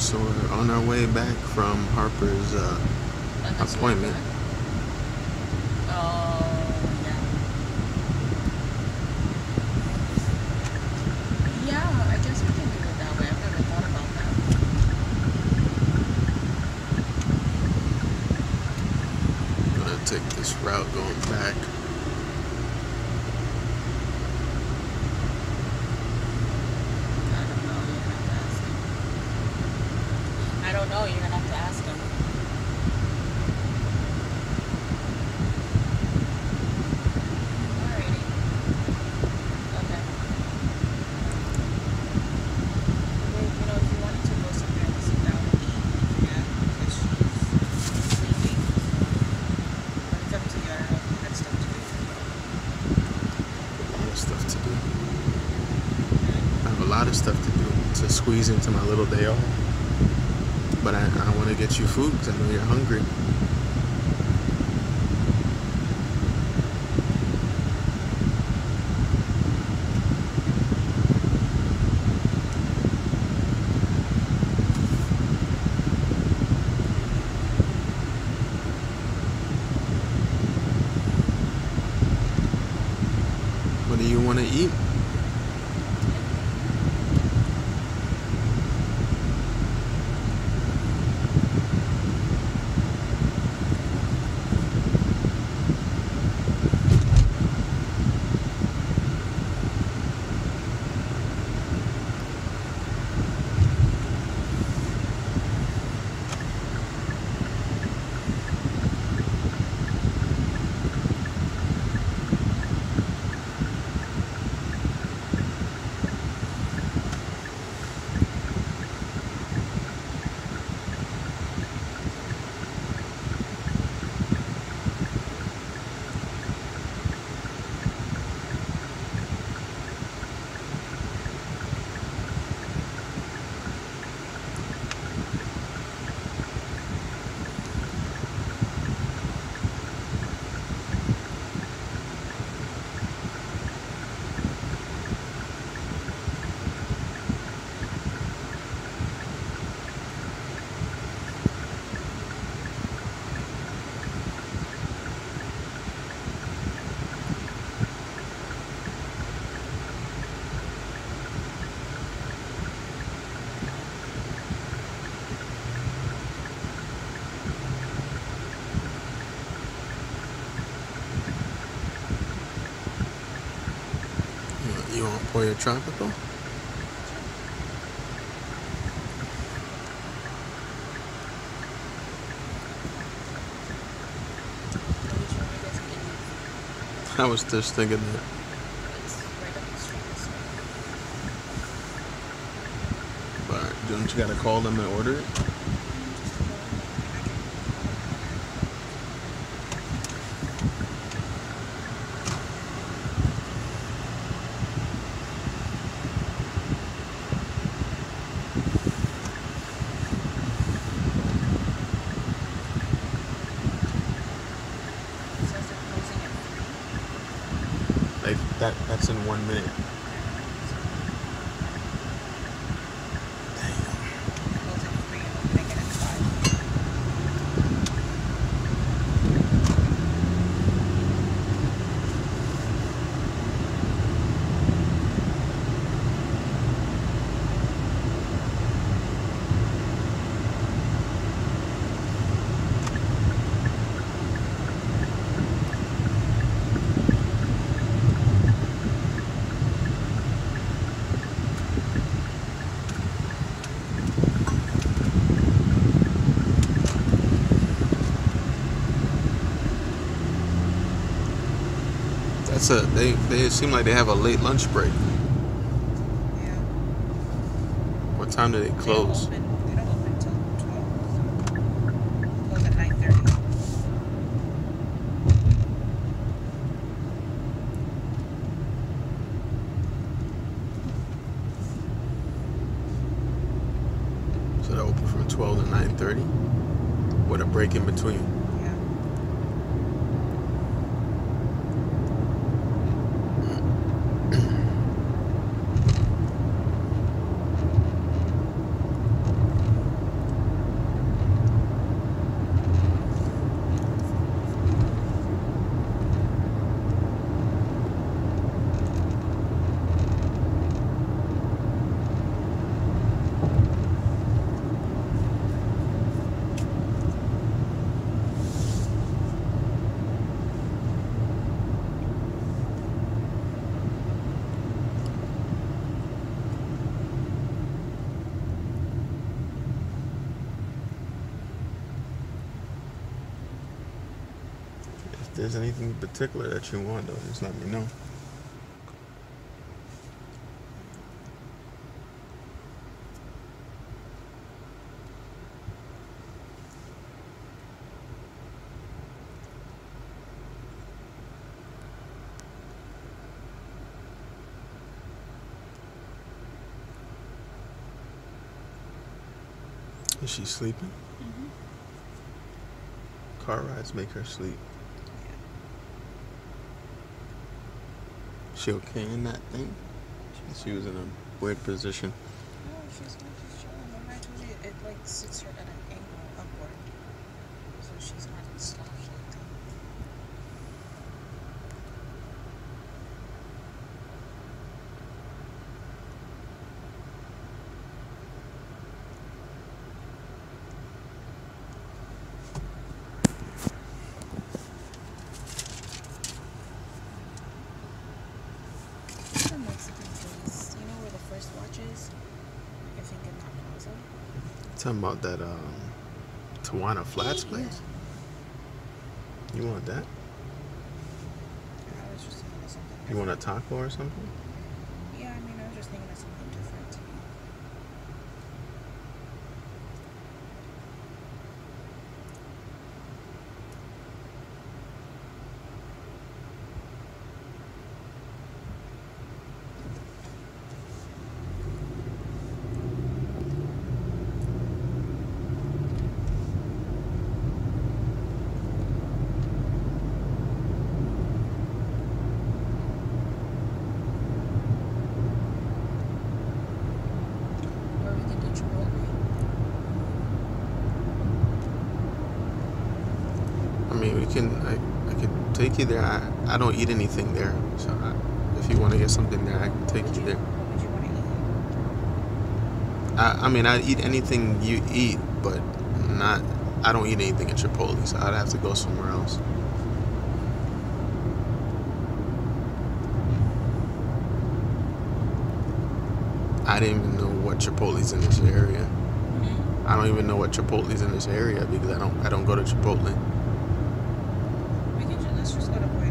So we're on our way back from Harper's appointment. Oh, yeah. Yeah, I guess we can do it that way. I've never thought about that. I'm gonna take this route going back. I don't know. You're gonna have to ask him. Alrighty. Okay. Well, if you wanted to go somewhere and sit down and eat, you can, because she's sleeping. But it's up to you. I don't know if you had stuff to do. A lot of stuff to do. I have a lot of stuff to do to squeeze into my little day off. But I want to get you food because I know you're hungry. What do you want to eat? You want Pollo Tropical? I was just thinking that. But don't you gotta call them and order it? Like that's in 1 minute. They seem like they have a late lunch break. Yeah. What time do they close? They don't open till 12. Close at 9:30. So they open from 12 to 9:30 with a break in between. If there's anything particular that you want, though, just let me know. Is she sleeping? Mm-hmm. Car rides make her sleep. She okay in that thing? She was in a weird position. No, she's not just chilling. Remember I told you it like sits her at an angle upward, so she's not slouched like that. It's a Mexican place. You know where the first watch is? I think in that plaza. Talking about that Tawana Flats Yeah. place? You want that? I was just thinking of something You want different. a taco or something? Yeah, I mean, I was just thinking of something different. Or we can do Chipotle. I mean, we can. I could take you there. I don't eat anything there, so if you want to get something there, I can take you there. What would you want to eat? I mean, I eat anything you eat, but not. I don't eat anything at Chipotle, so I'd have to go somewhere else. I didn't even know what Chipotle's in this area. Mm-hmm. I don't even know what Chipotle's in this area because I don't go to Chipotle. Let's just go to Buena.